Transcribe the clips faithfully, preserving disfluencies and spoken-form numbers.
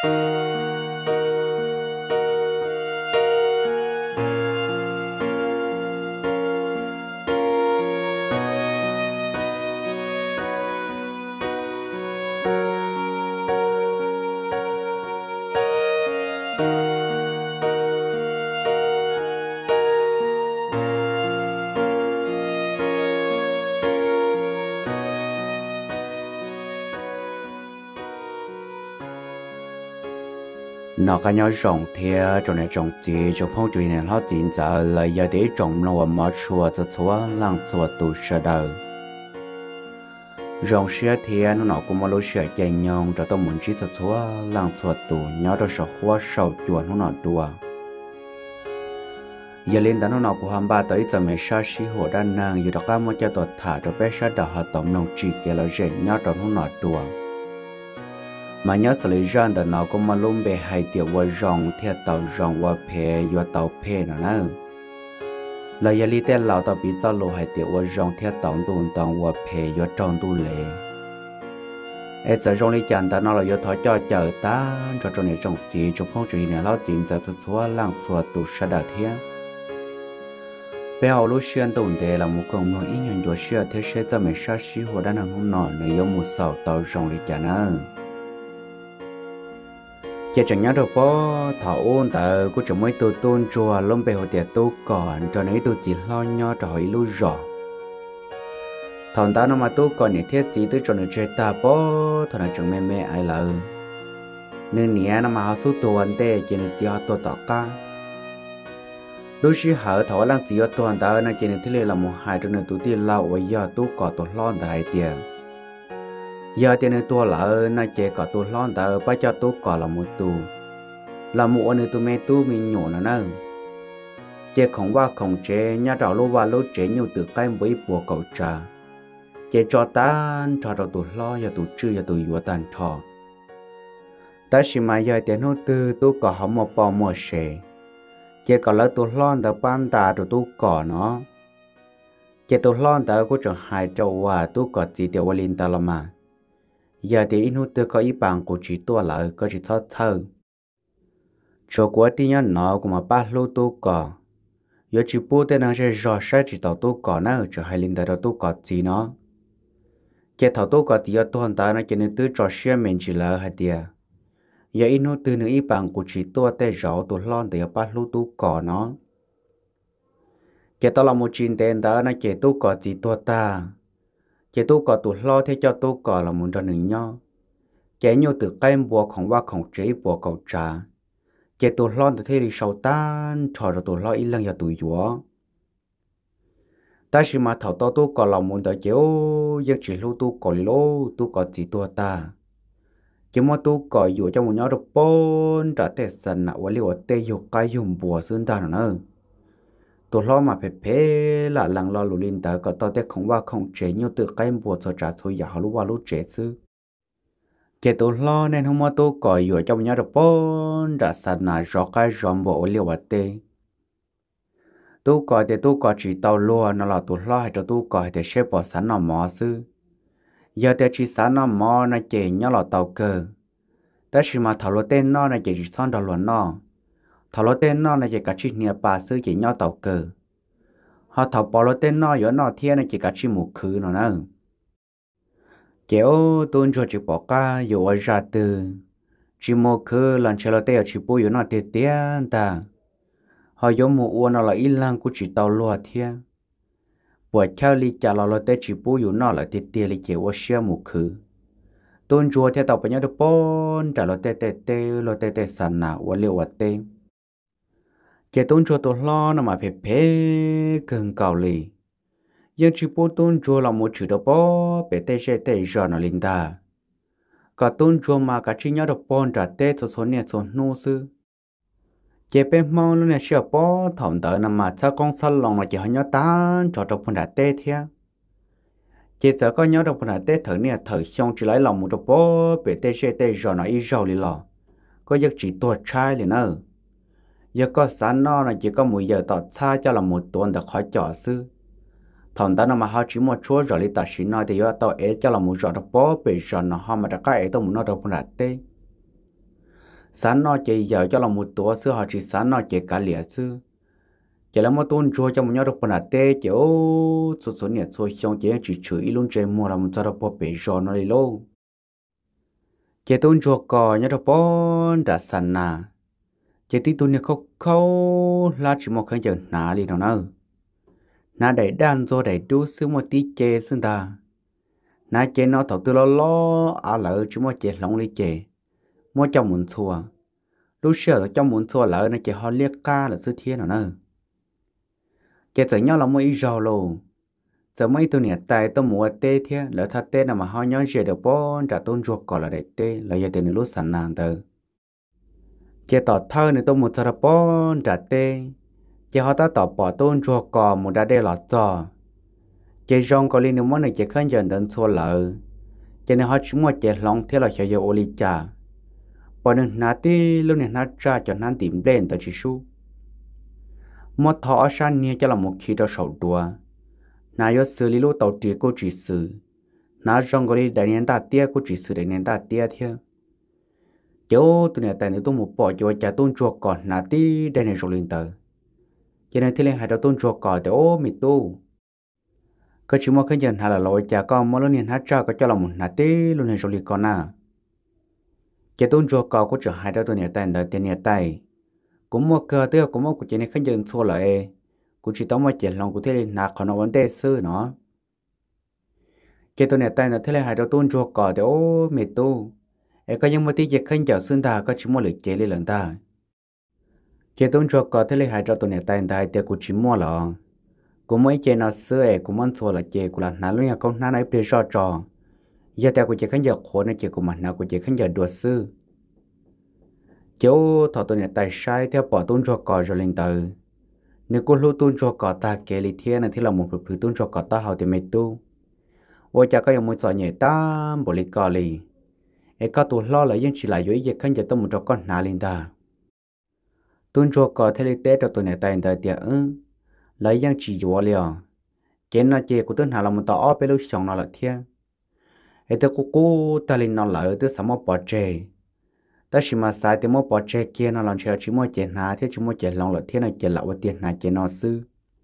nó cái nhau rộng thea cho nên trồng gì cho phong chuyện này nó chính giờ là giờ để trồng nó mà chùa cho chùa lăng chùa tu sơ đời rộng xe thea nó nó cũng mà lối xe chạy nhông cho tôi muốn chỉ cho chùa lăng chùa tu nhớ cho sợ hoa sầu chùa nó nó đùa giờ lên đó nó nó cũng ham ba tới giờ mấy sa sĩ hồ đan nàng giờ đó các món cho tôi thả cho bé sa đỏ họ tổng nông chỉ kia là dễ nhớ cho nó nó đùa mà nhớ xử lý răng đó nó cũng mà luôn bị hai tiểu qua rong theo tàu rong qua phe qua tàu phe nữa nè là giờ li tên lão tàu bị sao lộ hai tiểu qua rong theo tàu tuần tàu qua phe qua tròn tu lệ ấy giờ rong li chăn đó nó là giờ thọ cho chờ ta cho cho này trồng gì cho phong trì này lão chính giờ tôi xóa lăng xóa tu sa đà thiên bé họ lúc xuyên tuần đề là một công nói ý nhận cho xưa thế sẽ cho mình sát sĩ hồ đã nằm không nọ nếu giống một sầu tàu rong li chăn nữa chỉ chẳng nhớ đâu bố thọ ôn tờ của chúng mới tôi tôn chùa luôn bề hồ tiệt tôi còn cho nên tôi chỉ lo nhớ cho hỏi lưu rõ thằng ta nó mà tôi còn để thiết chỉ tôi cho nên chơi ta bố thằng nó chẳng mẹ mẹ ai lỡ nên nhẹ nó mà họ số tuần tê chỉ nên chỉ họ tôi tỏ ca lúc xí hở thọ lăng chỉ họ tuần ta nó chỉ nên thế là một hai cho nên tôi tiên lâu và giờ tôi có tôi lo đại tiền giờ thì nên tôi lỡ nó chỉ có tôi lo đỡ bắt cho tôi có là một tu là một anh tôi mẹ tôi mình nhổ nó nè chỉ không qua không chế nhà đầu lô qua lô chế nhiều từ cái với bùa cầu trà chỉ cho ta cho đầu tôi lo giờ tôi chưa giờ tôi vừa tàn thọ ta chỉ mà giờ thì nó từ tôi có không một bao một sẻ chỉ có lỡ tôi lo đỡ ban ta rồi tôi có nó chỉ tôi lo đỡ của trường hai châu hòa tôi có chỉ điều qua linh ta là mà giờ thì ít tôi có ý bằng của chỉ tôi lại có chỉ thất thơ cho quá tin nhắn nó cũng mà ba lô tôi có giờ chỉ bố tên nó sẽ rõ sẽ chỉ tao tôi có nữa cho hai linh đạo tôi có gì nó cái thảo tôi có gì ở tôi ta nó cho nên tôi cho xe mình chỉ là hai tia giờ ít tôi nữa ý bằng của chỉ tôi để rõ tôi lo để ba lô tôi có nó cái tao là một chuyện tên đó nó chỉ tôi có gì tôi ta chỉ tôi có tôi lo thế cho tôi có là muốn cho nương nhau chỉ nhiều từ cái bùa không qua không chế bùa cầu trà chỉ tôi lo từ thế thì sau tan cho rồi tôi lo ít lần giờ tôi dúa ta chỉ mà thảo to tôi có lòng muốn tới chiếu giấc chỉ lưu tôi có lô tôi có chỉ tôi ta chỉ mà tôi có dúa cho một nhau được bốn trả tiền sân nào liệu tê dúa cái dùng bùa xương ta nữa tôi lo mà phải phê là lăng lo lù linh ta có tao tết không qua không chế nhiều từ cái bùa cho trả số giả lúc qua lúc chế sư kể tôi lo nên không mà tôi có dùa trong nhà được bốn đã sẵn là rõ cái rõm bộ liều vật tê tôi có để tôi có chỉ tàu lúa nó là tôi lo hay cho tôi có để xếp bỏ sẵn nó mò sư giờ để chỉ sẵn nó mò nó chế nhớ là tàu cơ ta chỉ mà thảo lúa tên nó là chế chỉ xong đầu luận nó thảo lúa tên nó là chỉ cả chỉ nia bà sư chỉ nhau tàu cờ họ thảo bỏ lúa tên nó giờ nó thiên là chỉ cả chỉ một khứ nó nữa kéo tôi cho chỉ bỏ ca giờ ở ra từ chỉ một khứ lần chờ lúa tên chỉ bôi giờ nó tiền tiền ta họ giờ một uốn nó là ít lăng của chỉ tàu lúa thiên bỏ theo li trả lúa tên chỉ bôi giờ nó là tiền tiền li kéo ở xe một khứ tôi cho theo tàu bây giờ được bốn trả lúa tên tên tên lúa tên tên sẵn nào ở liệu ở tên cái tôn cho tôi lo nó mà phải phê cần cầu lì giờ chỉ bố tôn cho là một chữ đó bố bé tê sẽ tê giờ nó linh ta cả tôn cho mà cả chỉ nhớ được bốn trả tê số số này số nô sư chế bé mau luôn nè sợ bố thòng đợi nằm mà sao con sao lòng mà chỉ họ nhớ tan cho trong phần trả tê thế chế giờ có nhớ được phần trả tê thử nè thử xong chỉ lấy lòng một đó bố bé tê sẽ tê giờ nó ít giàu lì lò có giấc chỉ tuột trai liền nữa giờ có sáng nó là chỉ có một giờ tọt xa cho là một tuần được khỏi chọn sư thằng ta nó mà họ chỉ một chỗ rồi đi taxi xin nói thì giờ tao ấy cho là một giờ đó bố bị giờ nó họ mà đã cái ấy tao muốn nó đâu cũng là tê sáng nó chỉ giờ cho là một tuổi xưa họ chỉ sáng nó chỉ cả lẻ xưa chỉ là một tuần chua cho một nhau được phần tê chỉ ô số số nhiệt số xong chỉ chỉ chửi luôn chơi mua là một giờ được bỏ bể rồi nó đi lâu chỉ tuần chua cò nhau được bỏ đã sẵn nà chỉ tí tuần nhiệt khâu khâu là chỉ một khởi giờ nà đi nào nữa nà đẩy đàn rồi đẩy đu xứ một tí chê xưng ta nà chê nó thầu tư lo lo à lỡ chỉ một chê lòng đi chê một trong muốn xua lúc xưa trong muốn xua lỡ nó chỉ họ liếc ca là sự thiên nào nữa kể từ nhau là mỗi rau luôn giờ mấy tôi nhặt tay tôi mua tê thế lỡ thật tê nào mà họ nhớ gì được bốn trả tôn ruột còn là để tê là giờ tiền lúc sẵn nàng từ chỉ tỏ thơ này tôi mua cho được bốn trả tê chỉ họ ta tỏ bỏ tôn ruột còn một đã đê lọt cho chỉ rong có liên món này chỉ khơi dần đến xua lỡ cho nên họ chỉ mua chỉ lòng thế là sẽ giờ ô ly trà bỏ nên nát tê lúc này nát ra cho nên tìm lên tới chỉ số một thọ san nia cho là một khi đó sầu đùa nãy giờ xử lý lô tàu tiền cô chỉ xử nãy trong cái đại niên ta tia cô chỉ xử đại niên ta tia theo chỗ tụi này tại nếu tôi một bỏ cho trả tôn chuộc còn nãy tí đại niên rồi lên tờ cho nên thế lên hai đầu tôn chuộc còn thì ô mít tu cái chỉ một cái dân hay là lỗi trả con mỗi lần hát ra có cho là một nãy tí luôn này rồi lên còn à cái tôn chuộc còn có trở hai đầu tụi này tại đời tiền này tại cũng một cơ tiêu cũng một của chị này khách dân xua lại cũng chỉ tao mà chuyện lòng của thế này nạc còn nó vấn đề sư nó cái tôi này tay nó thế này hai đầu tôn chuột cỏ thì ô mệt tu ấy có những một tí việc khinh chở xương ta có chỉ mua lịch chế lên lần ta cái tôn chuột cỏ thế này hai đầu tôi này tay tay thì cũng chỉ mua lọ cũng mấy chế nó xưa ấy cũng muốn xua là chế cũng là nã luôn nhà con nã này bị rõ trò giờ ta cũng chỉ khinh chở khổ này chế cũng mà nào cũng chỉ khinh chở đùa sư chỗ thọ tôi này tay sai theo bỏ tôn chuột cỏ rồi lên từ nếu cô lưu tôn cho cỏ ta kể lý thiên này thì là một phần tôn cho cỏ ta hậu thì mệt tu ôi cha có những mối sỏi nhẹ ta bộ lý cỏ lì ấy có tu lo là những chỉ là dối dịch khăn cho tôi một trò con nà linh ta tôn cho cỏ thế lý tế cho tôi này tay tay tiệt ư lấy những chỉ dùa liò cái nó chỉ của tôi hà là một tàu ốp bên lúc sống nó là thiên ấy tôi cô cô ta linh nó lại tôi sắm một bỏ chè ta chỉ mà sai thì một bỏ chè kia nó làm cho chỉ một chè nà thế chỉ một chè lòng là thiên này chè lậu tiền nà chè nó sư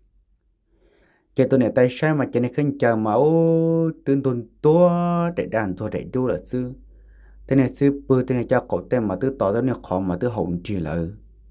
cái tôi này tay sai mà chè này khinh chờ mà ô tương tuần tua để đàn tua để đu là sư thế này sư bự thế này cho cổ tem mà tư tỏ ra này khó mà tư hồn chỉ là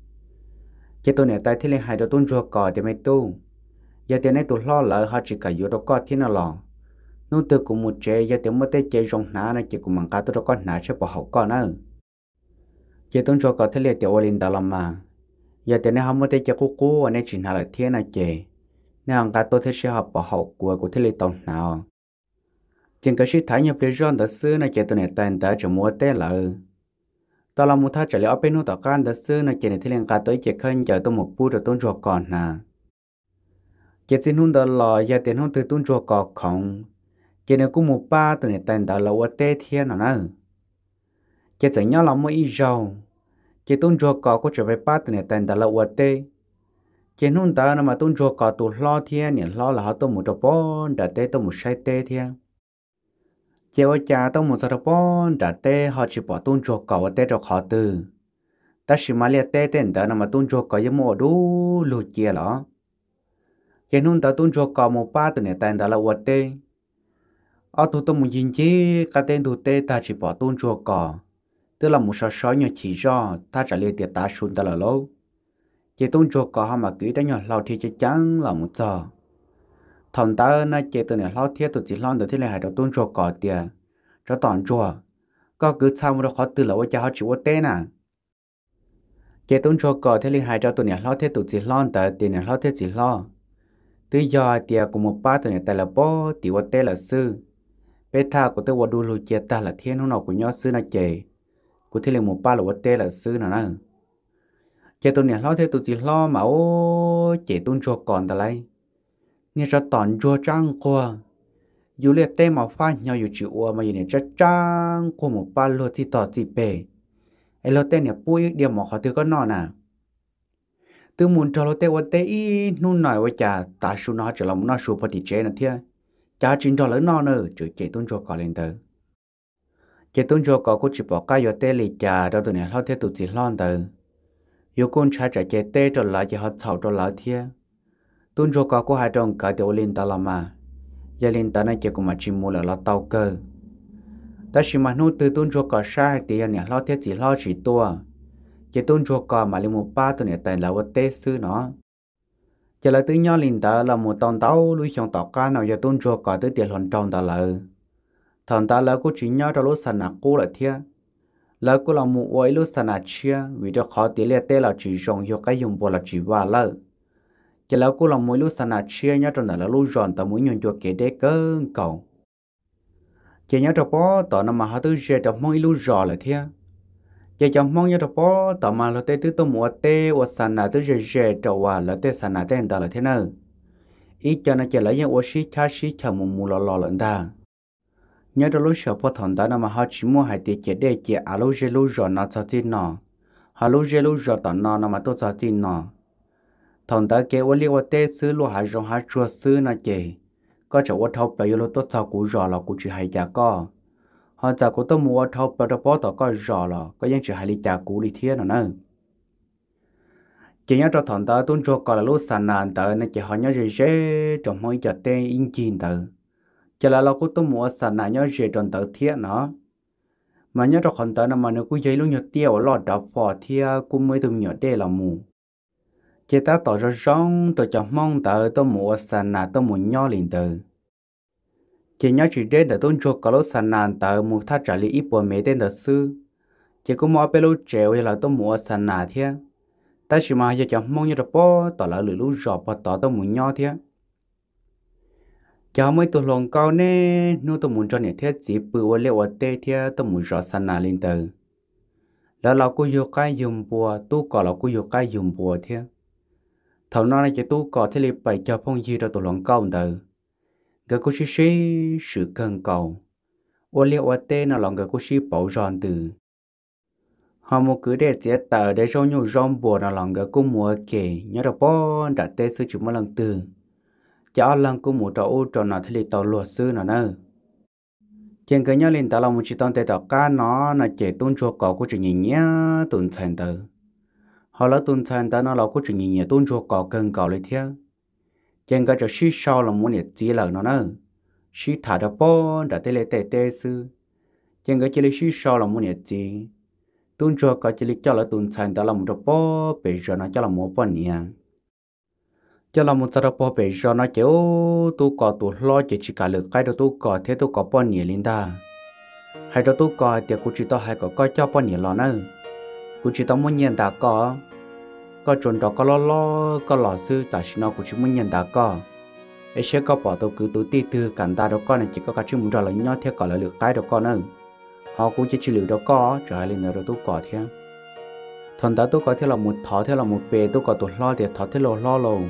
cái tôi này tay thế này hai đứa tuần chùa cò thì mấy tu giờ tiền này tôi lo lỡ họ chỉ cả vô đó có thiên nào lò nô từ cùng một chè giờ tiền mất tay chè rong ná này chỉ cùng bằng cá tôi đó có ná sẽ bỏ hậu con nữa chị tôi cho có thể liệt tiểu linh đó làm mà giờ thì nếu không có thể cho cô cô anh ấy chỉ là thiên là chị nếu ông ta tôi thấy sẽ học bảo học của của thế liệt tổng nào chính cái sự thái nhập để cho đó xưa này chị tôi này tên đã chỉ mua té lợ tao làm một thằng trả lời ở bênนู้tao can đó xưa này chị này thế liền cả tới chị khơi chờ tôi một bút rồi tôi cho còn nà chị xin hôn đó lò giờ tiền hôn từ tôi cho còn không chị này cũng một ba tôi này tên đã là ở té thiên nào nữa chị sẽ nhớ lòng mỗi rau chị tôn chùa cỏ có trở về ba từ này tên đã là uất tê chị nôn ta nó mà tôn chùa cỏ tụ lo thiên nhỉ lo là họ tôn một trò bón đã tê tôn một sai tê thiên chị ở cha tôn một trò bón đã tê họ chỉ bỏ tôn chùa cỏ ở tê cho họ từ ta chỉ mà liệt tê tên ta nó mà tôn chùa cỏ giống một đủ lù chia đó chị nôn ta tôn chùa cỏ một ba từ này tên đã là uất tê ở tụ tôn một gì chứ cái tên tụ tê ta chỉ bỏ tôn chùa cỏ tức là một số số nhỏ chỉ do ta trả lời tiệt ta xuống ta là lâu chỉ tôn cho có mà cứ đánh nhỏ lâu thì chắc chắn là một giờ thằng ta nó chỉ từ này lâu thiết từ chỉ lo được thế này hay đầu tôn cho có tiền cho toàn chùa có cứ sao mà nó khó từ là cho họ chịu tên à chỉ tôn cho có thế này hay cho từ này lâu thiết từ chỉ lo tới tiền này lâu thiết chỉ lo từ giờ tiền của một ba từ này tại là bố tiểu tên là sư bé tha của tôi vào đu lùi chia ta là thiên nó nào của nhau sư là chè của thế là một ba là vật tê là sư nào nữa chế tôi này lo thế tôi chỉ lo mà ô chế tôi cho còn ta lấy nghe cho toàn cho trăng qua dù liệt tê mà pha nhau dù chịu mà dù này chắc trăng của một ba lô chỉ tỏ chỉ bể ấy lo tê này bui điểm mà họ tôi có nọ nè từ muốn cho lo tê vật tê y nôn nói với cha ta su nó chỉ là một nó su phát chế là thế cha chính cho lấy nọ nữa chứ chế tôi cho còn lên tới cái tuần cho có cũng chỉ bỏ cái giờ tê lì trà đó tụi này lo theo tụi chỉ lo từ yêu con trai trả cái tê cho lại chỉ họ chào cho lại thiê tuần cho có cũng hai trong cái tiểu linh ta làm mà gia linh ta này chỉ cũng mà chỉ mua là lo tàu cơ ta chỉ mà nuôi từ tuần cho có sai thì này lo theo chỉ lo chỉ tua cái tuần cho có mà linh một ba tụi này tại là vật tê sư nó chỉ là từ nhỏ linh ta là một tàu tàu lui trong tàu cá nào giờ tuần cho có tới tiền hoàn trong ta là thằng ta là cũng chỉ nhớ cho lúc sản nạc cô là thiê là cô là một quấy lúc sản nạc chia vì cho khó tỷ lệ tê là chỉ dùng cho cái dùng bộ là chỉ vào lợ chỉ là cô là mỗi lúc sản nạc chia nhớ trong đó là lúc ròn ta muốn nhung cho cái đế cơ cầu chỉ nhớ cho bó tao nằm mà họ tư dễ cho mỗi lúc rò là thiê chỉ cho mong nhớ cho bó tao mà là tê tư tao mua tê và sản nạc tư dễ dễ cho vào là tê sản nạc tê là thế nào ít cho nó chỉ là những ô xí cha xí chả mù mù lò lò lợn ta nhớ đó lúc sau phật thằng đó mà họ chỉ mua hai tiền chỉ để chỉ à lúc giờ lúc rồi nó cho tin nó họ lúc giờ lúc rồi tao nó mà tôi cho tin nó thằng đó kêu tôi liêu tê xứ lúc hai rong hai chua xứ nó chỉ có chỗ tôi thâu bây giờ lúc tôi cho cú rồi là cú chỉ hai chả có họ chả cú tôi mua thâu bây giờ bỏ tao có rồi là có những chỉ hai ly chả cú ly thiên nữa chỉ nhớ cho thằng đó tôi cho coi là lúc sàn nàn tới nó chỉ họ nhớ gì thế trong mỗi giờ tê in chín tới chỉ làเราcũngต้องมัวสนายย่อเจจนเตอเทียเนาะมันย่อตัวคนเตอนะมันกูยัยลุงยอเตี้ยวหลอดดับฟอเทียกูไม่ต้องยอเด้ละมูเจตาต่อจะร้องตัวจะมองเตอต้องมัวสนาต้องมุนย่อลินเตอเจย่อจีเด่นแต่ต้นชัวก็รู้สนานเตอมูถ้าจะลีอีปัวเมเด่นเตอซื้อเจกูมอไปรู้เจวเราต้องมัวสนาเทียแต่ชิมาจะจะมองย่อตัวป้อต่อละหรือรู้จอบพอต่อต้องมุนย่อเทียcháu mới tụi lòng cao nè nuôi tụi muốn cho nè thiết chỉ bự và liệu ở tê thiết tụi muốn rõ sanh nào lên từ làเรากูอยู่ใกล้ยุมบัวตู้ก่อเรากูอยู่ใกล้ยุมบัวเทียเท่านั้นจะตู้ก่อที่รีบไปเจ้าพงยีเราตัวหลงเก่าเดิมก็กูชี้ชี้สื่อเกินเก่าว่าเลี้ยวเต้น่ะหลงก็กูชี้เป่าจอนตือhọ một cứ để chế tờ để cho nhiều rong bùaน่ะหลงก็กูมัวเก๋nhớเราป้อนดัดเต้ซื้อจุดมาหลังตือcho lần cũng một trâu trâu nào thì tàu luật sư nào nữa trên cái nhớ lên tàu là một chỉ tàu tàu cá nó là chế tuôn chua cỏ của chuyện nhỉ tuôn thành tờ họ là tuôn thành tờ nó là của chuyện nhỉ tuôn chua cỏ cần cỏ lấy theo trên cái chỗ xí sau là muốn nhiệt chỉ là nó nữa xí thả được bó đã tê lê tê tê sư trên cái chỉ là xí sau là muốn nhiệt chỉ tuôn chua cỏ chỉ là cho là tuôn thành tờ là một trâu bó bây giờ nó cho là một bó nhỉ cho là một giờ bỏ về cho nó kiểu tôi có tôi lo chỉ chỉ cả lực cái đó tôi có thế tôi có bao nhiêu linh ta hay đó tôi có thì cũng chỉ tao hay có coi cho bao nhiêu lo nữa cũng chỉ tao muốn nhận đã có có chuẩn đó có lo lo có lo sư tại sao nó cũng chỉ muốn nhận đã có ấy sẽ có bỏ tôi cứ tôi ti từ cảnh ta đó con này chỉ có cái chuyện muốn trả lời nhau theo gọi là lực cái đó con nữa họ cũng chỉ chỉ lừa đó có trở lại lên nữa tôi có theo thằng đó tôi có theo là một thọ theo là một bề tôi có tôi lo thì thọ theo là lo lâu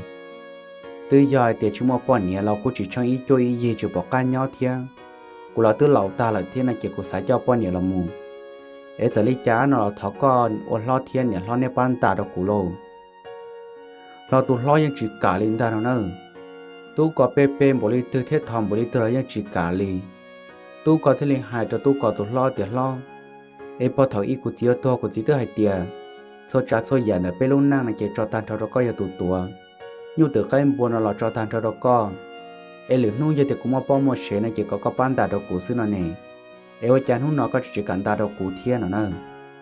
từ giờ thì chúng mà bọn nhẹเราcũng chỉ trong ý cho ý gì chỉ bỏ cá nhau thia củaเราtừ lâu ta là thiên là chỉ của xã cho bọn nhẹ là mù ấy giờ lý cha nó thọ con ôn lo thiên nhẹ lo nếp ban ta đó của lâuเราตัวloยังchỉ cả lên ta nó nữa tu có pe pe bộ lý từ thiết thòng bộ lý từยังchỉ cả li tu có thế liền hại cho tu cóตัวlo tiền lo ấy bỏ thọ ý của tiêu to của chỉ tới hai tiền số trả số giờ này pe lúc năng này chỉ cho tan cho nó có giờ tụ tua nhu từ cái em buồn là cho tan cho đó co, em lười nuôi thì cũng mà bao một xe này chỉ có có bán đào củ xứ nó nè, em ở chán hút nó có chỉ cần đào củ thiên nó nữa,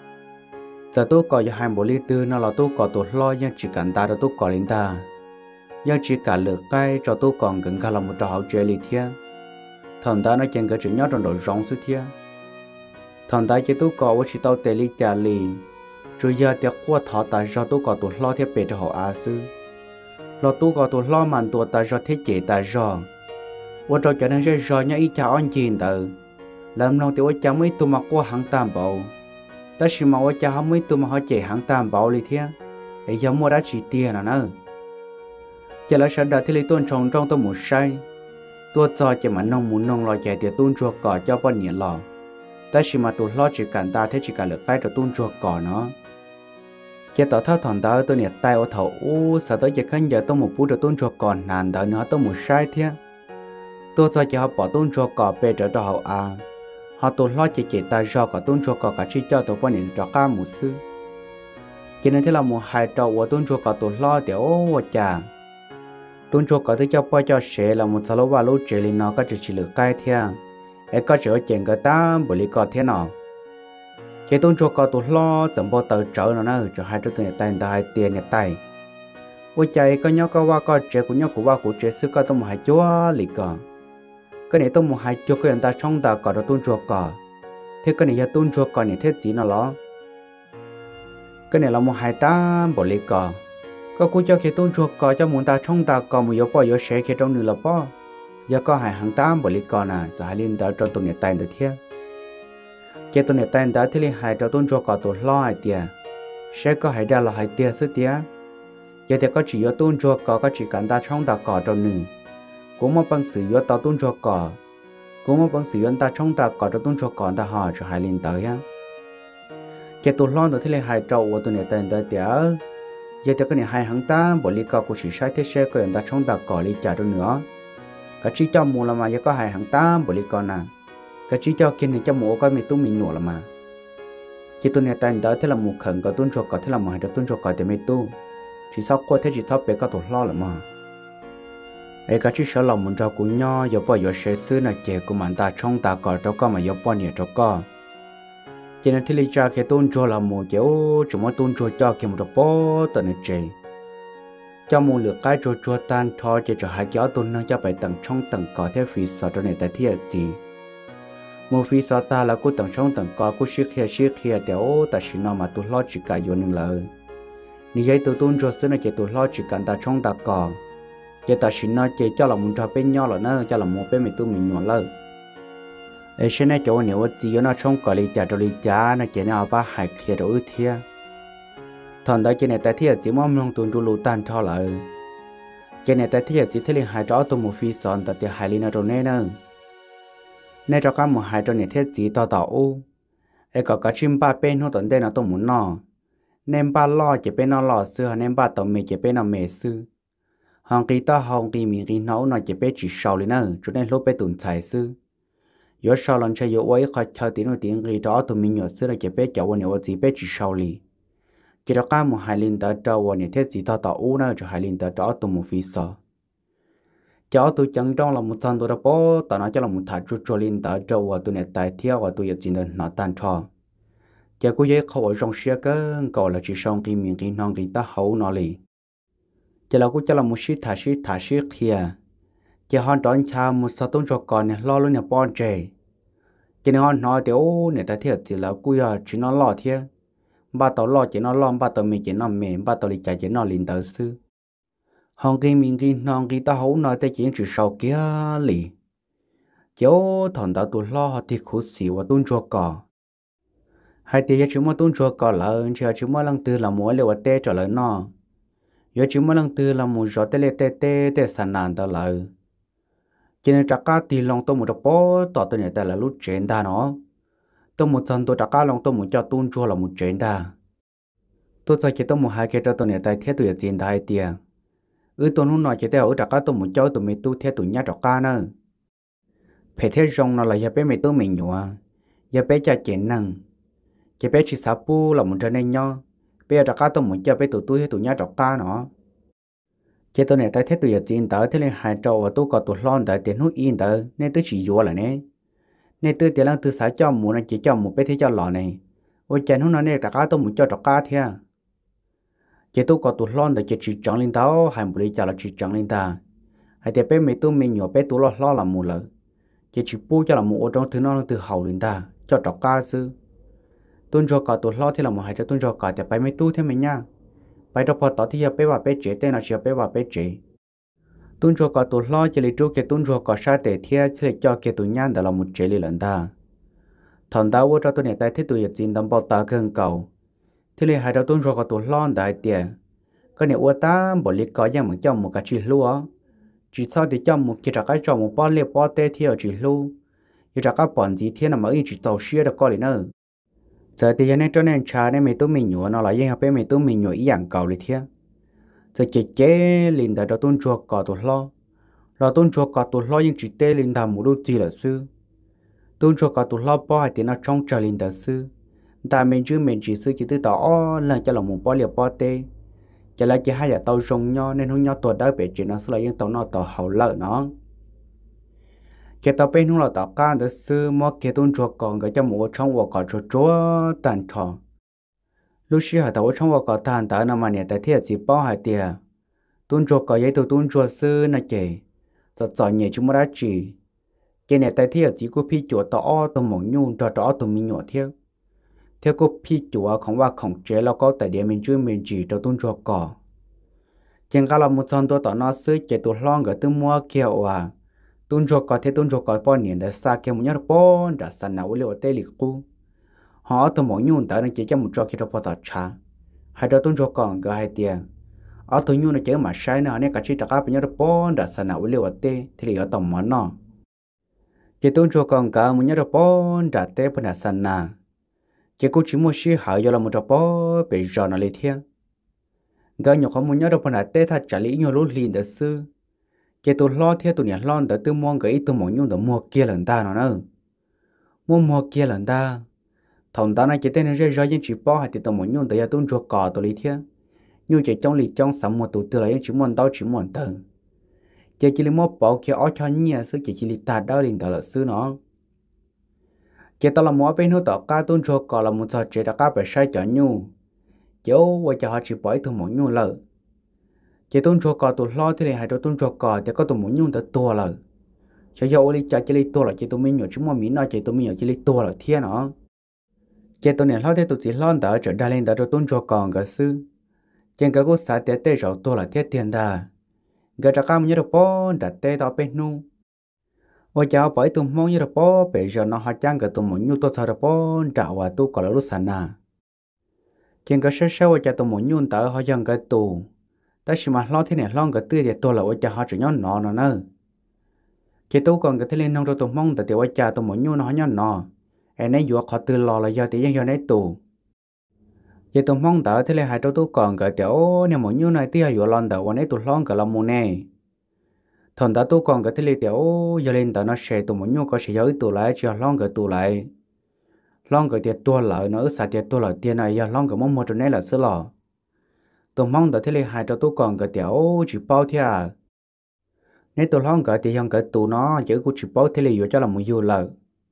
giờ tôi có cho hai bộ ly tư nó là tôi có tôi lo nhưng chỉ cần đào tôi có lên ta, nhưng chỉ cả lược cái cho tôi còn gần cả là một trò hậu chơi ly thiên, thằng ta nó chẳng có chuyện nhớ trong đội rong xứ thiên, thằng ta chỉ tôi có chỉ tao tê ly trà ly, rồi giờ tiệc qua thọ tại do tôi có tôi lo thiết bề cho họ à xứ lo tu có tu lo màn tu ta do thế chế ta do, và cho cho nên sẽ do nhá ít cháo ăn chín tử, làm nông tiểu cha mấy tu mà qua hàng tam bảo, ta chỉ mà cha mấy tu mà họ chế hàng tam bảo đi thế, ấy giờ mua đã chỉ tiền à nữa, giờ là sản đạt thì lấy tôn trồng trong tôi một say, tôi cho chỉ mà nông muốn nông lo chạy thì tôn chuột cỏ cho bao nhiêu lò, ta chỉ mà tu lo chỉ cần ta thế chỉ cần được cái cho tôn chuột cỏ nó. Chỉ tao thao thằng đó tôi nhiệt tay ở thầu u sợ tới chỉ khăn giờ tôi một phút được tôn cho còn nàn đỡ nữa tôi một sai thế tôi cho chị họ bỏ tôn cho cỏ về trở cho hậu à họ tụt lo chỉ chỉ ta do cả tuân cho cả cả chi cho tụi bọn này cho cả một sư cho nên thế là một hai trâu của tuân cho cả tụt lo thì ô chà tuân cho cả tới cho bao cho sẽ là một số ba lô chế lên nó có chỉ chỉ được cai theo ấy có chỉ ở chuyện cái ta bởi lý có thế nào cái tuân cho cả tụt lo chẳng bao tờ trở nó nữa cho hai trâu tụi này tay ta hai tiền này tay ôi trời có nhớ có qua có chế của nhớ của qua của chế sư có tôi một hai chúa lý có cái này tôi một hai chúa cái người ta trong ta có được tuân cho cả thế cái này giờ tuân cho cả này thế gì nó lo cái này là một hai ta bỏ lý cả có cú cho cái tuân cho cả cho muốn ta trong ta có một yếu bao yếu sẽ khi trong nửa là bao giờ có hai hàng ta bỏ lý cả nè giờ hai liên đã cho tuân này tay được thế cái tuân này tay đã thế là hai cho tuân cho cả tuân lo hai tiền sẽ có hai đa là hai tiền số tiền giờ thì có chỉ yếu tuân cho cả có chỉ cần ta trong ta có trong nửa cũng một bằng sử dụng ta tuân cho cả cũng một bằng sử dụng ta trong ta có cho tuân cho cả ta họ cho hai liên tới á cái tuần lon đó thì là hai trâu của tuần này tên tới tiếc giờ thì cái này hai hàng ta bỏ lý cao của chỉ sai thế xe của người ta trong ta có lý trả được nữa cái chỉ cho mua là mà giờ có hai hàng ta bỏ lý cao nè cái chỉ cho kia này cho mua có mình tu mình nhổ là mà cái tuần này tên tới thế là một khẩn có tuân cho cả thế là một hai tuân cho cả thì mình tu chỉ sau qua thế chỉ sau bé có tuần lo là mà ấy cái chỉ sợ lòng muốn cho cũng nho giờ bỏ giờ sẽ xưa là chè của mình ta trong ta có cho có mà giờ bỏ nhẹ cho có cho nên thì lý cha cái tôn cho là một kiểu chỉ muốn tôn cho cho cái một đợt bó tận này chơi cho một lượt cái cho cho tan thọ cho cho hai cháu tôn nó cho phải tầng trong tầng cỏ theo phía sau cho này tại thiệt gì một phía sau ta là cô tầng trong tầng cỏ cô siết kia siết kia tiểu ta chỉ nói mà tôi lo chỉ cả vô nên là như vậy tôi tôn cho xưa này chỉ tôi lo chỉ cần ta trong ta cỏ chỉ ta chỉ nói chỉ cho là một trò bên nhau là nó cho là một bên mình tôi mình nhỏ lớn ấy xem này chỗ nếu chỉ nó trong cái lý trả cho lý trả nó chỉ nào ba hai kia đối thiệt thằng đó chỉ này tại thiệt chỉ mong mong tuân chu lù tan cho lại chỉ này tại thiệt chỉ thấy liền hai chỗ tôi một phi sòn tại tiệt hai lý nó rồi nè nè nè cho các một hai chỗ này thiệt chỉ to to u ấy có cả chim ba bên không tận đây nó tôi muốn nọ nem ba lo chỉ bên nó lo xưa nem ba tàu mì chỉ bên nó mì xưa hàng kỳ ta hàng kỳ mì kỳ nấu nó chỉ bên chỉ sau lý nè cho nên lúc bên tuần xài xưa giờ sau lần chơi yếu ấy khỏi chơi tiếng nói tiếng gì đó tụi mình nhớ xưa là chỉ biết cháu này ở chỉ biết chỉ sau lì chỉ đó cả một hai linh tới trâu này thế chỉ tao tạo u nữa cho hai linh tới đó tụi một phi sợ cháu tôi chẳng trong là một trăm tôi đã bỏ tao nói cho là một thằng chút cho linh tới trâu và tôi này tài theo và tôi chỉ nên nó tan cho cháu cũng dễ không ở trong xe cơ còn là chỉ xong khi miệng khi non khi ta hậu nó lì cháu là cũng cho là một shit thả shit thả shit kia chỉ họ đón cha một số tôn cho con này lo luôn nhà bọn trẻ chỉ nên họ nói thì ô này ta thiệt chỉ là cùi à chỉ nó lo thiệt ba tàu lo chỉ nó lo ba tàu mình chỉ nó mềm ba tàu lịch chạy chỉ nó liền tới sư họ kia mình kia non kia ta hấu nói tới chuyện chỉ sau kia lì cháu thằng ta tụi lo thì khó xỉu và tôn cho con hai thì chúng mà tôn cho con là chỉ chúng mà lần tư là mỗi liệu tê trở lại nó giờ chúng mà lần tư là một giọt tê tê tê tê sàn nàn ta lại cho nên chắc cả thì lòng tôi một đợt bó tỏ tôi này tại là lúc chuyện ta nó tôi một lần tôi chắc cả lòng tôi muốn cho tuôn chua là một chuyện ta tôi sẽ chỉ tôi một hai cái cho tôi này tại thiết tôi chuyện ta tiền ư tôi muốn nói chỉ theo ở chắc cả tôi một cho tôi mình tu theo tôi nhát chắc cả nữa phải theo dòng nó là giờ bé mày tôi mình nhua giờ bé cha chuyện năng giờ bé chỉ sắp bu là một trận này nhau bây giờ chắc cả tôi muốn cho bé tụi tôi theo tôi nhát chắc cả nó cái tôi này tại thế tôi giờ chín tới thế nên hai trâu và tôi có tôi lon tại tiền hút in tới nên tôi chỉ vô là nè nên tôi tiền là tôi xả cho muốn là chỉ cho một bé thế cho lò này ôi chén hút nó này cả tôi muốn cho trọc cá thế cái tôi có tôi lon tại chỉ chỉ trắng lên tao hai một lý trả là chỉ trắng lên ta hai tiền bé mấy tôi mình nhỏ bé tôi lo lo là một lần chỉ chỉ bu cho là một ô trong thứ nó từ hậu lên ta cho trọc cá sư tôi cho cả tôi lo thế là một hai cho tôi cho cả tiền bé mấy tôi thế mình nha bây giờ phật tỏ thì giờ bé và bé trẻ tên là chỉ bé và bé trẻ tuân cho cả tụi lo chỉ lấy chú cái tuân cho cả sa tệ thiệt chỉ lấy cho cái tụi nhang đó là một chế lý lần ta thằng ta vô cho tụi này tại thế tụi giờ chín đâm bao ta gần cầu thì lấy hai đầu tuân cho cả tụi lo đại tiền cái này vô ta bỏ lý có yang mình cho một cái chỉ lúa chỉ sau thì cho một cái cái cho một bao liệp bao tê thiệt chỉ lúa như cái bọn gì thiệt là mới chỉ tàu xe được coi nữa giờ thì nên cho nên cha nên mình tôi mình nhổ nó là gì học bé mình tôi mình nhổ ý dạng cầu đi thế giờ chỉ chế liền tại đó tôn chùa cỏ tụt lo lo tôn chùa cỏ tụt lo nhưng chỉ tê liền làm một đôi gì là sư tôi cho cả tụi lo bỏ hai tiền nó trong trời linh đời sư ta mình chứ mình chỉ sư chỉ từ tỏ lần cho là một bỏ liệt bỏ tê cho lại chỉ hai giờ tàu rong nhau nên không nhau tuổi đó bị chuyện nó sẽ là những tàu nó tàu hậu lợi nó cái tàu bên không là tàu cá đời sư mà cái tôi cho còn cái cho một trong một cái chỗ chỗ tàn thọ lúc xưa hai tàu trong một cái tàn tàu nằm mà nhà tại thiệt chỉ bỏ hai tiền tôi cho cái giấy tôi tôi cho sư này kể giờ chọn nhẹ chúng đã chỉ cái này tại thiệt chỉ có phi chỗ tàu tàu mỏng nhung cho tàu tàu mình nhỏ thiệt theo cô phi chỗ khôngว่าของเจแล้วก็แต่เดียวmình chưa mình chỉ cho tôi cho cỏ chẳng cả là một trămตัวต่อน้อซื้อเจตัวล่องกับตัวมัวเกี่ยวอ่ะตุนจกก็เทตุนจกก็ป้อนเนี่ยแต่ซาเกี่ยวมันยังป้อนแต่สันน่ะวันเลี้ยวเตลิกูหอตัวหมอยุ่งแต่นั่นเจ๊จะมุดจอกคิดว่าพอตัดช้าให้เราตุนจกก่อนก็ให้เตียงเอาตัวยุ่งนั่นเจ๊มาใช้น่ะเนี่ยก็ชี้ตะก้าเป็นยังป้อนแต่สันน่ะวันเลี้ยวเตที่เหลือต่อมันน่ะเจตุนจกก่อนก็มันยังป้อนแต่เตเป็นแต่สันน่ะเจ๊กูชิมัวชี้หายอยู่ละมุดป้อไปจอนั่นเลยเทียงก็ยังเขามุ่งยอดพนักเตะถ้าจะลี้ยงรู้ลีนเดซื้อเจ้าตัวล้อเทียตัวเนี่ยล้อนแต่ตัวมองกับอีตัวมองยุ่งแต่มัวเกียร์หลังตาเนาะเนอะมัวมัวเกียร์หลังตาถอนตาในเจ้าเต้นเรื่อยๆยังจีป้อให้ตัวมองยุ่งแต่ยาตุ้นจัวก่อตัวลีเทียยุ่งใจจ้องลีจ้องสามมัวตัวตัวเลยยังจีมวนเต้าจีมวนเติงเจ้าจีลีมัวเป่าเขียวอ้อชอนเนี่ยซื้อเจ้าจีลีตาดาวลินแต่ละซื้อเนาะเจ้าตัวละมัวเป็นหัวต่อก้าตุ้นจัวก่อละมุนจะเจ้าตะก้าไปใช้จอนยุ่งcháu và cho họ chỉ bỏ tụi muốn nhung lợ chỉ tôn cho cò tụi lo thế này hay cho tôn cho cò thì có tụi muốn nhung tới tua lợ cho dâu đi cho chỉ lấy tua là chỉ tụi mình nhổ chúng mà mình nói chỉ tụi mình nhổ chỉ lấy tua là thiên nó chỉ tụi này lo thế tụi chỉ lo đỡ trở đa lên đỡ cho tôn cho cò cái sư trên cái cốt xã tế tế rồi tua là thiết tiền đà cái trả cam như được bó đặt tế đó bên nu và cháu bỏ tụi mong như được bó bây giờ nó họ trang cái tụi muốn nhung tôi sao được bó trả và tu còn là lúc sản à chuyện cái sơ sơ cho tụi muốn nhún tới họ dần cái tù, ta chỉ mà lo thế này lo cái tươi thì tôi là cho họ chỉ nhon nọ nọ nữa, chỉ tôi còn cái thế lên nông rồi tụi mong tại tiểu cha tụi muốn nhún nó nhon nọ, em ấy vừa họ từ lò là do thì do này tù, chỉ tụi mong tới thế này hai tôi tôi còn cái tiểu nếu muốn nhún này tiêu vừa lon tớiวันนี้tụi lon cái là mua nè, thằng ta tôi còn cái thế này tiểu giờ lên tới nó sẽ tụi muốn nhún có sẽ giới tụi lại cho lon cái tụi lại long cái tiền tua lợi nó xài tiền tua lợi tiền này giờ long cái mong một trong này là sữa lò tôi mong đợi thế này hai cho tôi còn cái tiểu chỉ bao thế à nếu tôi long cái tiền cái tụ nó chỉ có chỉ bao thế này vừa cho là một nhiều lợi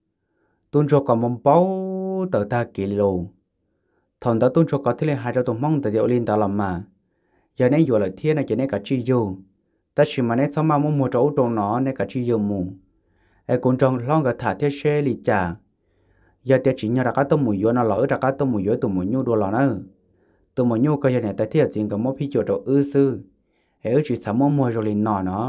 tôi cho còn mong bao tờ ta kỹ lồ thằng đó tôi cho có thế này hai cho tôi mong đợi tiểu lên ta làm mà giờ này vừa là thiên này chỉ này cả chi vô ta chỉ mà này sao mà mong một chỗ trong nó này cả chi vô mù ai cũng trong long cái thả thế xe lì chả giờ thì chỉ nhớ là các tôm mùi nó lỡ ra các tôm mùi tôm mùi nhu đồ là nữa tôm mùi nhu cái giờ này tại thiệt chuyện cái món phi chỗ đồ ư sư hệ chỉ sắm món mua rồi liền nọ nó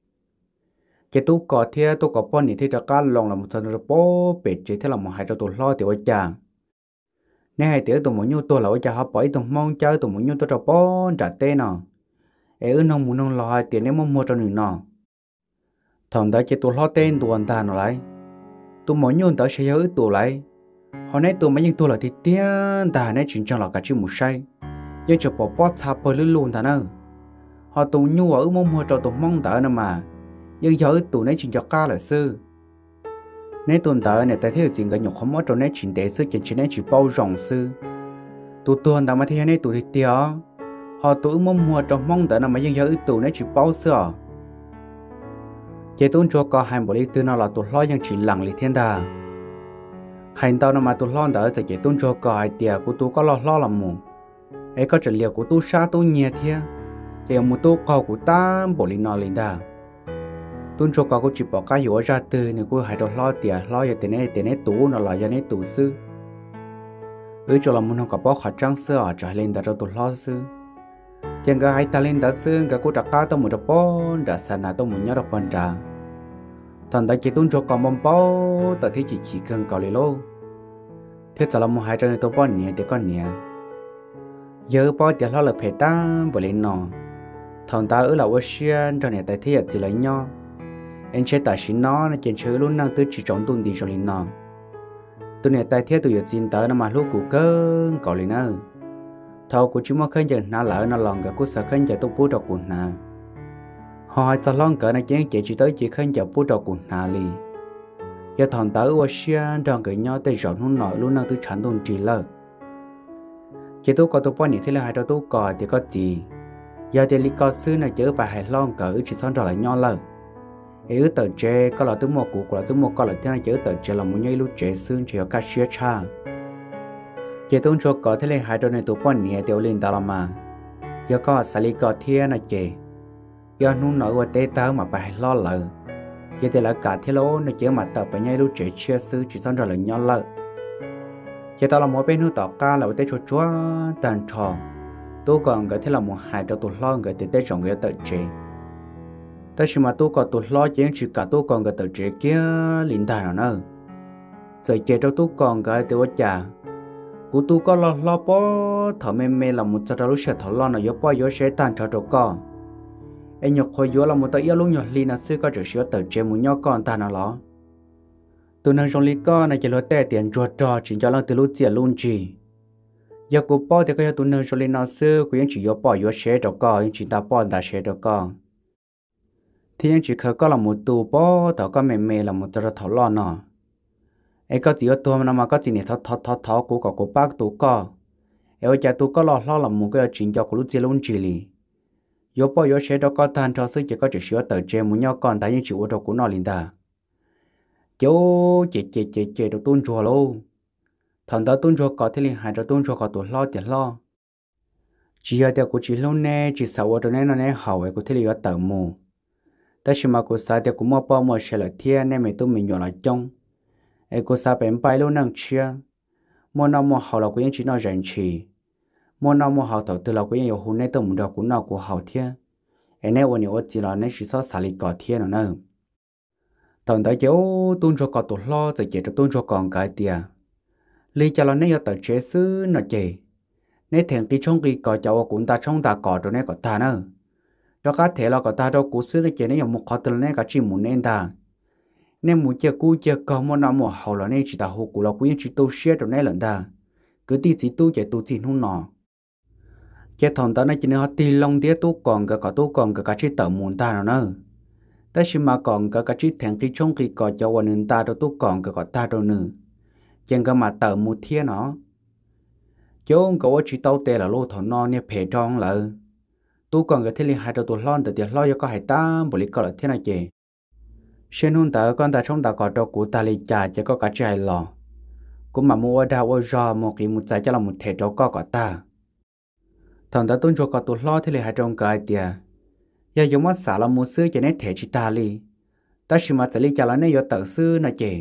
cái tú cọ thiệt tú cọ pon này thì ra các lòng là một phần rồi bó bể chỉ thế là một hai cho tôi lo tiểu cha nên hai tiểu tôm mùi nhu tôi là cha họ bỏ tôm mong chơi tôm mùi nhu tôi cho bó trả tên nọ hệ nông mùi nông lo tiền nếu món mua cho người nọ thằng đó chỉ tôi lo tên tuần ta nó lại tụi mỗi nhon tới sẽ nhớ tụi lại họ nói tụi mấy những tụi là thì tiền ta nói chuyện trong là cả chữ một say nhưng cho bỏ bớt tháp bơi luôn luôn ta nữa họ tụi nhu ở mong mua cho tụi mong đỡ nữa mà nhưng giờ tụi nói chuyện cho ca là sư nếu tụi đỡ này ta thấy chuyện cái nhục không mất cho nói chuyện để sư chuyện chuyện này chỉ bao rộng sư tụi tuần ta mà thấy này tụi thì tiền họ tụi mong mua cho mong đỡ nữa mà nhưng giờ tụi nói chỉ bao sữa chế tôn cho có hai bộ lý tư nó là tụi lo yang chỉ lặng lý thiên đà hành tao nó mà tụi lo đỡ sẽ chế tôn cho có hai tiệt của tụi có lo lo làm mù ấy có trợ liệu của tụi xa tụi nhẹ thia chế một tụi cầu của ta bộ lý nó lý đà tôn cho có cũng chỉ bỏ cái hiệu ra từ nếu cô hai đồ lo tiệt lo giờ tiền này tiền này tụ nó là giờ này tụ sư ấy cho là muốn không có bỏ khả trang sơ ở trái lên đã cho tụi lo sư chẳng có hai ta lên đã xương cả cô đặt cá tao một đợt bó đã sản nào tao muốn nhớ đọc phần trà thằng đã chỉ tuân cho con bông bó tại thế chỉ chỉ cần cầu lì lô thế giờ là một hai trăm tao bó nhẹ để con nhẹ giờ bó tiền lo là phải ta bởi lên nọ thằng ta ở là ocean cho này tại thế chỉ lấy nhau anh sẽ tại xin nó nó chuyện chơi luôn năng tới chỉ trống tuân đi cho lên nọ tôi này tại thế tôi giờ xin tới nó mà lúc cụ cơ cầu lì nữa thầu của chúng nó khơi dần nó lỡ nó lòng cái cú sợ khơi dần tôi bút đầu cuốn nà họ sao lòng cỡ này chén chỉ chỉ tới chỉ khơi dần bút đầu cuốn nà li giờ thằng tới ở xe trong cái nhau tới rồi nó nổi luôn năng tới sản đồng trì lợ chỉ tôi có tôi bao nhiêu thế là hai đứa tôi có thì có gì giờ thì lý có xứ này chở bà hải long cỡ chỉ xong rồi lại nhau lợ ấy tờ chế có là tôi một cụ có là tôi một có là thế này chở tờ chế là một nhây lúc chế xương chỉ có cá xía cha chỉ tôi cho có thế là hai đứa này tôi bao nhiêu thì lên tao làm mà giờ có xử lý có thiên này chế giờ nó nổi qua tê tao mà bà hải lo lợ giờ thì là cả thế lô này chở mà tập bà nhây lúc chế chia xứ chỉ xong rồi lại nhau lợ chỉ tao là một bên hút tao cá là tê cho chúa tàn tròn tôi còn cái thế là một hai cho tôi lo cái tê tê trong cái tờ chế tại sao mà tôi còn tôi lo chuyện chỉ cả tôi còn cái tờ chế kia linh tài nào nữa giờ chế cho tôi còn cái tiêu chả cú tôi có lo lo bó thở mê mê là một trận đấu sẽ thở lo nó yếu bó yếu sẽ tan cho tôi con anh nhọc hồi yếu là một tờ yếu lúc nhỏ li là xưa có được sửa tờ chế muốn nhỏ con ta nào đó tôi nói trong lý con này chỉ lo tệ tiền chuột trò chỉ cho nó từ lúc tiền luôn chỉ giờ cú bó thì cái tôi nói trong lý nó xưa cũng chỉ yếu bó yếu sẽ cho con chỉ ta bó ta sẽ cho con thì anh chỉ khởi có là một tù bó thở có mềm mềm là một trận thở lo nọ ấy có gì ở tôi mà có gì này thọ thọ thọ thọ của có của bác tôi có ấy cha tôi có lo lo là một cái chuyện cho của lúc chơi luôn chỉ li yếu bao yếu sẽ đó có than cho sức chỉ có chỉ sửa tờ chơi muốn nhau còn tại những chịu đồ của nó liền ta cháu chị chị chị chị được tôn chùa luôn thằng đó tôn chùa có thể liền hai cho tôn chùa có tuổi lo tiền lo chỉ ở đây của chị lâu nè chỉ sợ ở đây nó nè hậu ấy có thể liền ở tờ mù tại sao mà của sao thì cũng mua bao mua sẽ là thiên nên mình tôi mình nhỏ là trong ai cô sa bén bay luôn năng chia mua nào mua hậu là của những chỉ nói rèn chỉ mua nào mua hậu đầu tư là của những yêu hôn này tôi muốn được của nào của hậu thiên ai nàyวันนี้我只了那是说啥里搞天了呢tận tới chỗ tuôn cho có tổ lo rồi chỉ cho tuôn cho còn cái tiền lý cho là nếu ở tới chế sư nó chỉ nếu thèm cái trong cái có cháu cũng ta trong ta có rồi này có ta nữa cho các thể là có ta đâu cũng sư nó chỉ nếu một khó từ này cả chỉ muốn nên ta nên muốn chơi cú chơi có một năm một hậu là nên chỉ ta hụt cú là cũng chỉ tu sửa rồi này lần ta cứ tí chỉ tu chạy tu chỉ không nọ cái thằng ta này chỉ nên họ tì long đĩa tu còn cái có tu còn cái cả chỉ tờ muốn ta nào nữa tại sao mà còn cái cái chỉ thèm cái trong cái có choวันta đâu tu còn cái có ta đâu nữa chẳng cái mà tờ một thiên nó chỗ có chỉ tao tê là lô thằng nó nè phê tròn lại tu còn cái thế liền hai đầu tu lon từ tiền lo cho có hai ta bổ lý có là thế này chị xin hôn ta con ta trong ta có đâu của ta lý trả chỉ có cả trái lò cũng mà mua đào ở rò một cái một trái cho là một thể cho có có ta thằng ta tuân cho có tu lo thế liền hai trong cái tiền giờ giống mất xả là một xưa cho nên thể chỉ ta li ta chỉ mà sẽ li trả lại nên giờ tự xưa này chị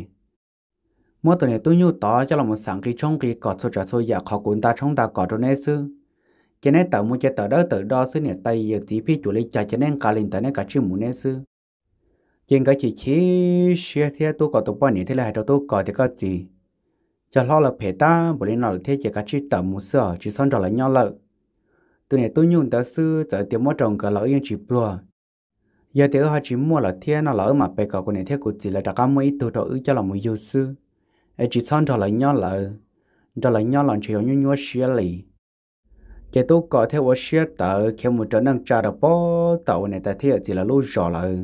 mỗi tuần này tôi nhu tỏ cho là một sáng khi trong khi có số trả số giả họ cũng ta trong ta có trong này xưa cho nên tự mua cho tự đó tự đo xưa này tay giờ chỉ phi chủ lý trả cho nên cả linh tại nên cả chữ muốn này xưa nhưng cái chỉ chỉ xe thế tôi có tôi bao nhiêu thế là cho tôi có thì có gì cho lo là phải ta bởi nên nào thế chỉ cả chỉ tự mua sữa chỉ son rồi là nhau lợi từ này tôi nhung ta xưa giờ tiền mua trồng cả lỡ yên chỉ bùa giờ thì họ chỉ mua là thiên nó lỡ mà bây giờ con này thế của chỉ là đặt cái mấy từ đó cho là một yêu sư ấy chỉ son rồi là nhau lợi rồi là nhau làm chiều như nhau xía lì cái tôi có theo ở xía tờ khi một trận năng trả được bó tàu này ta thấy chỉ là lúa rõ lợi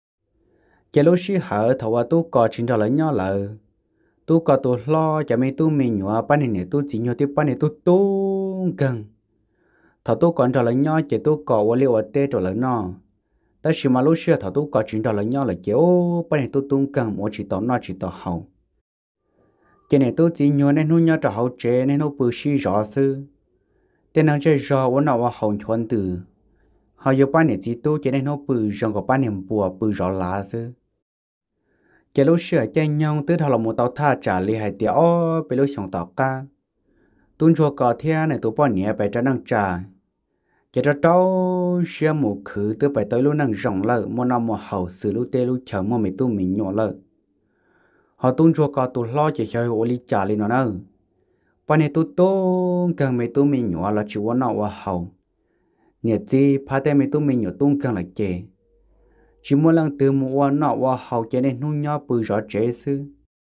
cái lúa xí hở thầu qua tôi có chính rồi là nhau lợi tôi có tôi lo cho mấy tôi mình nhua bán này tôi chỉ nhua tiếp bán này tôi tôi cần thầu tôi còn rồi là nhau chỉ tôi có qua liệu ở tê rồi là nó ta chỉ mà lúa xí thầu tôi có chính rồi là nhau là kiểu bán này tôi tôi cần một chỉ tao nó chỉ tao hậu cái này tôi chỉ nhua nên nó nhau cho hậu chế nên nó bự xí rõ sư tên năng chơi rõ vẫn nào hậu chuẩn từ họ yêu bán này chỉ tôi cho nên nó bự rong có bán niệm bùa bự rõ lá sư cái lúc sửa chơi nhau tới thằng là một tàu tha trả li hai tiểu bị lúc xong tàu ca tuân chùa cỏ thea này tôi bỏ nhẹ bài cho năng trả cái đó đâu sửa một khứ tới bài tới lúc năng rong lợ một năm một hậu xử lúc tê lúc chờ một mấy tu mình nhỏ lợ họ tuân chùa cỏ tôi lo chỉ chơi ô li trả li nó nữa bọn này tôi tôn cần mấy tu mình nhỏ là chỉ muốn nào hậu nhiệt gì phá tay mấy tu mình nhỏ tôn cần là chế chỉ muốn lần từ mua nọ qua hậu cho nên nuôi nhỏ bự rõ chế sư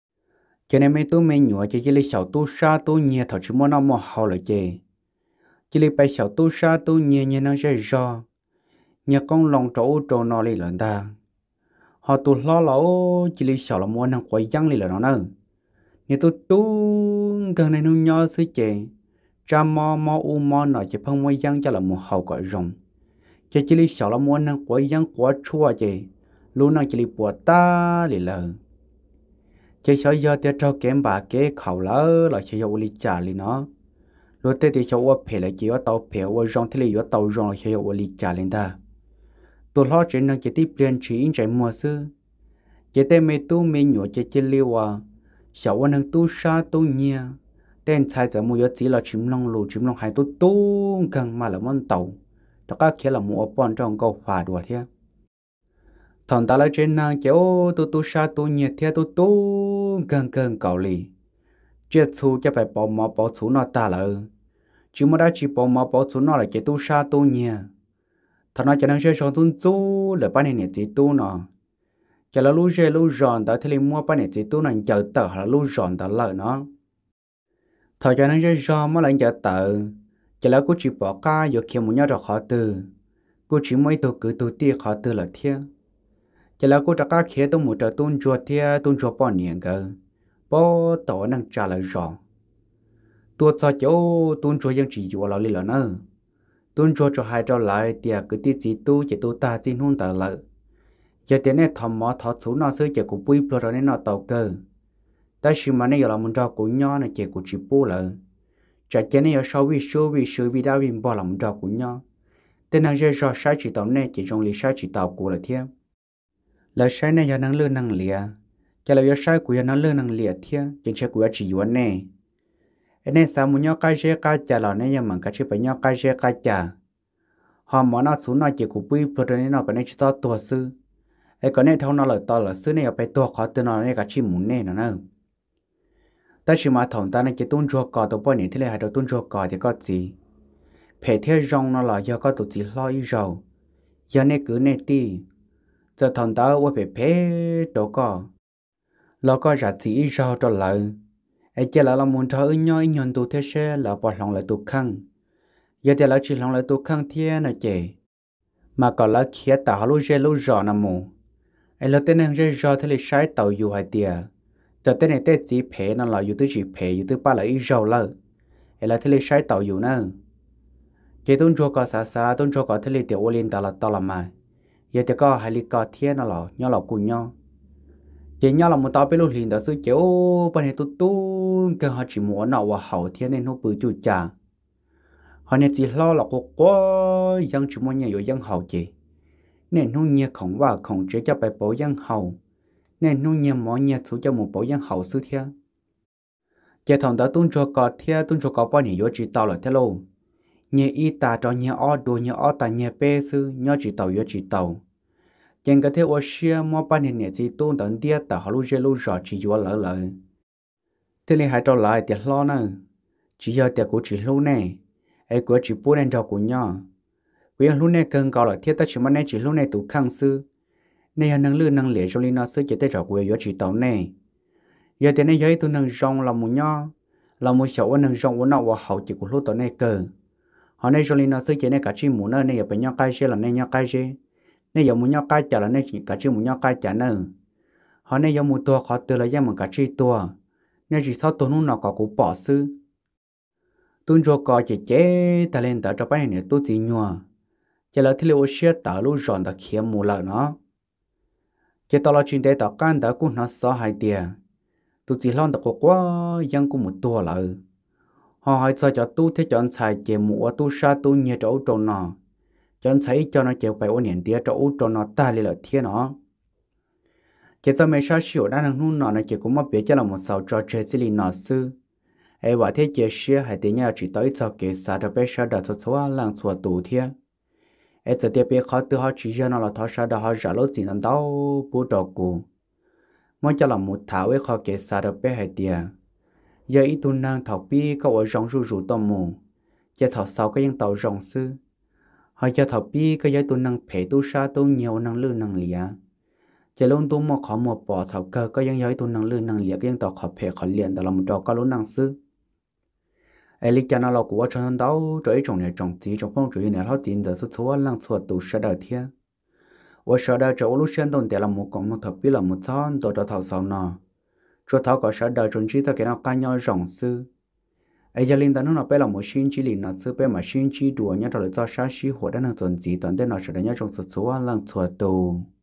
cho nên mấy tu mình nhỏ chỉ chỉ lấy sầu tu sa tu nhẹ thọ chỉ muốn nào mua hậu là chế chỉ lấy bài sầu tu sa tu nhẹ nhẹ nó sẽ rõ nhẹ con lòng trổ trổ nó lấy lần ta họ tụt lo lỗ chỉ lý sợ là mua năng quay giăng lì là nó nữa nếu tụt tu gần này nung nhỏ xứ chè cha mò mò u mò nọ chỉ phong quay giăng cho là một hậu gọi rồng chỉ chỉ lý sợ là mua năng quay giăng quá chua chè luôn năng chỉ lý bùa ta lì lờ chỉ sợ giờ tiệt cho kém bà kế khẩu lỡ là chỉ yêu lý trả lì nó lúc tết thì sợ ô phê lại chỉ ở tàu phê ô rong thế là ở tàu rong là chỉ yêu lý trả lên ta tôi lo chuyện năng chỉ tiếp liên chỉ chạy mùa xưa chỉ tên mày tu mày nhổ chỉ chỉ liu à sợ anh năng tu sa tu nhia tên sai giờ mua chỉ là chim long lù chim long hai tu tu càng mà là món tàu tất cả kia là mua bọn trong câu phà đùa thế thằng ta lấy trên năng kéo tu tu sa tu nhia thế tu tu càng càng cầu lì chết xu cho phải bỏ mỏ bỏ xu nó ta là chỉ mà đã chỉ bỏ mỏ bỏ xu nó là chỉ tu sa tu nhia thằng nó cho nên sẽ sống tu tu là bao nhiêu chỉ tu nó cho là lú rê lú giòn đó thì mua bao nhiêu chỉ tu nó chờ tờ là lú giòn đó lợi nó thời cho nên sẽ giòn mà lại chờ tờ cho là cô chỉ bỏ ca giờ khi muốn nhớ được khó từ cô chỉ mấy tu cứ tu tia khó từ là thiệt cho là cô đã cá khé tu một trò tuôn chùa thiệt tuôn chùa bao nhiêu cơ bao tổ năng trả lời giòn tuột sao chỗ tuôn chùaยังchỉ chùa là li là nữa tuôn chùa cho hai trò lại tiệt cứ tia chỉ tu chỉ tu ta chỉ hôn tờ lợi giờ tiền này thầm mỏ thọ số nó sẽ chỉ của bùi pro rồi nên nó tàu cơ ta chỉ mà này là muốn cho của nhau này chỉ của chỉ bù lợ chả cái này sau vì số vì số vì đã vì bỏ là muốn cho của nhau tên năng giờ cho sai chỉ tàu này chỉ trong lý sai chỉ tàu của là thiệt là sai này giờ năng lương năng lìa chả là giờ sai của giờ năng lương năng lìa thiệt chỉ sẽ của chỉ yuan này anh này sao muốn nhau cái gì cái chả là này giờ mà cái chỉ phải nhau cái gì cái chả họ mỏ nó số nó chỉ của bùi pro rồi nên nó cái này chỉ tao tua sư ai có nên thâu nó là to là xứ này ở bên tua khó từ nó này cả chim muốn nè nó nữa ta chỉ mà thằng ta này chỉ tuôn chua cò tụi bọn này thế này hay đầu tuôn chua cò thì có gì phải theo rong nó là do có tụi chỉ lo ý rồi giờ này cứ này đi giờ thằng ta ở bên phê đồ cò lo có giá trị ý rồi cho lại ai chỉ là làm muốn thở nhau ý nhận tụi thế sẽ là bỏ lòng lại tụi khăng giờ thì là chỉ lòng lại tụi khăng thế này chị mà còn là khía tạo lối dây lối giò nằm mù ai lo tên này dây giò thế là sai tàu dù hai tia giờ tên này tên chỉ phê nó là dù tới chỉ phê dù tới ba là ít giàu lợ ai là thế là sai tàu dù nữa cái tôn chùa có xa xa tôn chùa có thế là tiểu ô liên tao là tao là mà giờ thì có hai lý có thiên nó là nhau là cùng nhau chỉ nhau là một tao biết lúc liền đó sư kiểu bên này tu tu cái họ chỉ muốn nào vào hậu thiên nên nó bự chu trà họ nên chỉ lo là có quá dân chỉ muốn nhiều dân hậu chỉ nên nó nhiều không vào không chế cho bài bảo dân hậu nên nó nhiều mọi nhiều số cho một bảo dân hậu sư theo chỉ thằng đó tuân cho có theo tuân cho có bao nhiêu chỉ tao là thế luôn nhiều y ta cho nhiều ở đồ nhiều ở ta nhiều bê sư nhiều chỉ tàu nhiều chỉ tàu chẳng có thể ở xe mua bao nhiêu nhiều chỉ tuân tận địa ta họ lúc chơi lúc rõ chỉ vô lỡ lỡ thế nên hai trò lại tiền lo nữa chỉ giờ tiền của chỉ lúc này ai của chỉ bố nên cho của nhau quyền lúc này cần gọi là thiết ta chỉ mà nên chỉ lúc này tụ khang sư nên năng lượng năng lượng trong linh nó sư chỉ tới cho của yếu chỉ tàu này giờ thì này giấy tôi năng rong là một nhau là một số năng rong của nó và hậu chỉ của lúc tàu này cờ họ này trong linh nó sư chỉ này cả chi muốn nơi này ở bên nhau cái gì là này nhau cái gì này giờ muốn nhau cái chả là này chỉ cả chi muốn nhau cái chả nữa họ này giờ một tua khó từ là giờ một cả chi tua nên chỉ sau tuần nó có của bỏ sư tuân cho có chỉ chế ta lên ta cho bạn này tôi chỉ nhua chỉ là thứ liệu xe ta lúc rọn ta khiêm mù lại nó chỉ tao là chuyện để ta can ta cũng nó sợ hai tiền tôi chỉ lo ta có quá dân cũng một tua lại họ hay sợ cho tôi thế chọn xài chế mù tôi sa tôi nhớ chỗ trâu nó chọn xài cho nó chịu phải ôn niệm tiền chỗ trâu nó ta lên là thiên nó chỉ cho mấy sa xỉu đã năng nung nó này chỉ cũng mất biết cho là một sầu trò chơi xử lý nó sư ai bảo thế chia sẻ hay tiếng nhau chỉ tới cho cái xã đặc biệt xã đặc số số làng số tụ thiên ai giờ đặc biệt khó từ họ chỉ cho nó là thọ xã đặc họ trả lối gì nó đâu bố trò cụ mới cho là một thảo ấy khó cái xã đặc biệt hay tiền giờ ít tu năng thọ bi có ở trong ru ru tôm mù giờ thọ sau cái những tàu rồng sư họ giờ thọ bi cái giờ tu năng phải tu sa tu nhiều năng lượng năng lìa giờ luôn tu một khó một bỏ thọ cơ có những giờ tu năng lượng năng lìa cái những tàu khó phải khó liền đó là một trò có lối năng sư ai lý cho nó là của trong đó rồi trồng này trồng gì trong phong trụi này họ tin được số số lăng số tụ sẽ đời thiên 我晓得这我路线动点了木工木头比了木仓多着头sau nọ cho thảo có sợ đời trong trí ta cái nào cá nhau rộng sư ấy giờ linh ta nó bé là một xin chỉ linh nó sư bé mà xin chỉ đùa nhá rồi cho sáng sĩ hoạt đang tồn gì tận đến nó sẽ nhá trong số số lần chùa tù